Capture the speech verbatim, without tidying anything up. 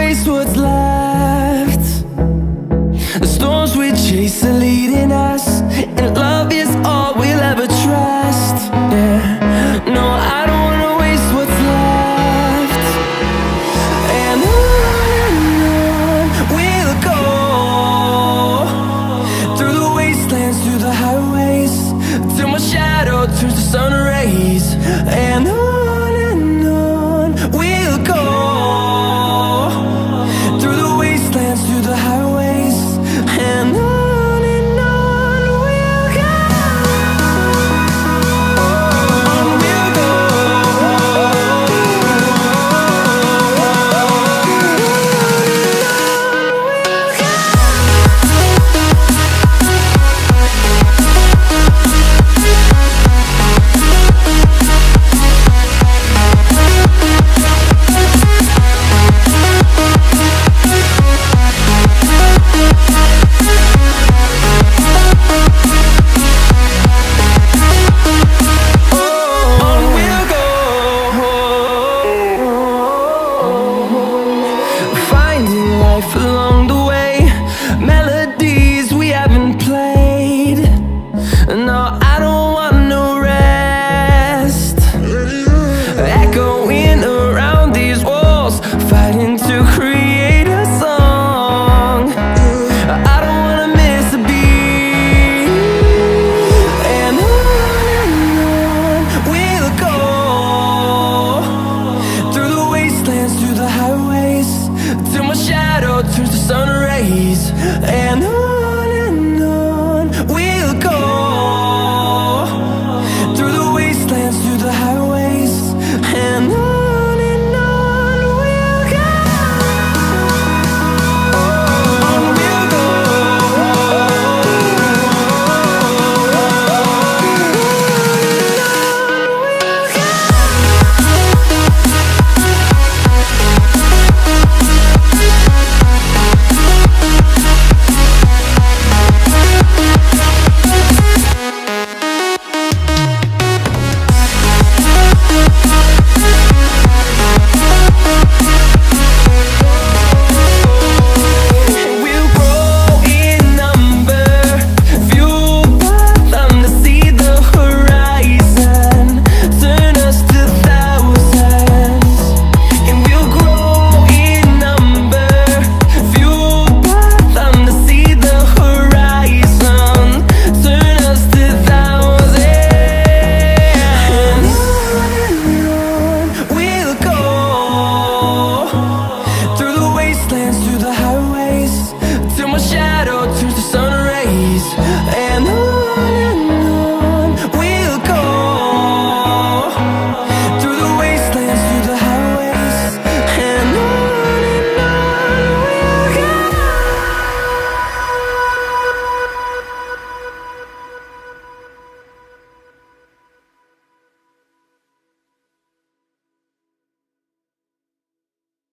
waste what's left. The storms we chase are leading us, and love is all we'll ever trust. Yeah, no, I don't wanna waste what's left. And on we'll go, through the wastelands, through the highways, till my shadow turns to sun rays. And on and on we'll go, through the wastelands, through the highways, and on and on we'll go. On we'll go. Along the way, melodies we haven't played. No, I don't want no rest. Echoing around these walls, fighting to create a song. I don't wanna miss a beat. And on we'll go, through the wastelands, through the highways, till my shadow turns to sun rays. And on